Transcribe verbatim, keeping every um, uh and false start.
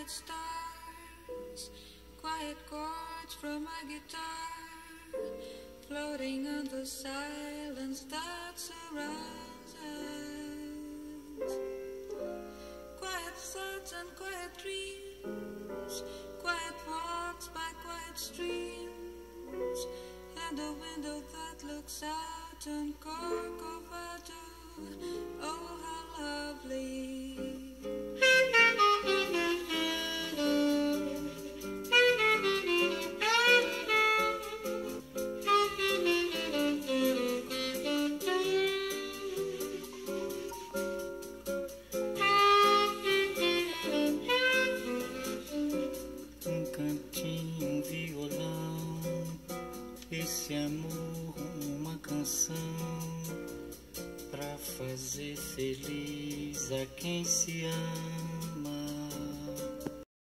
quiet stars, quiet chords from my guitar, floating on the silence that surrounds us. Quiet thoughts and quiet dreams, quiet walks by quiet streams, and a window that looks out on Corcovado. Oh, how lovely. Um cantinho, um violão, esse amor, uma canção, pra fazer feliz a quem se ama.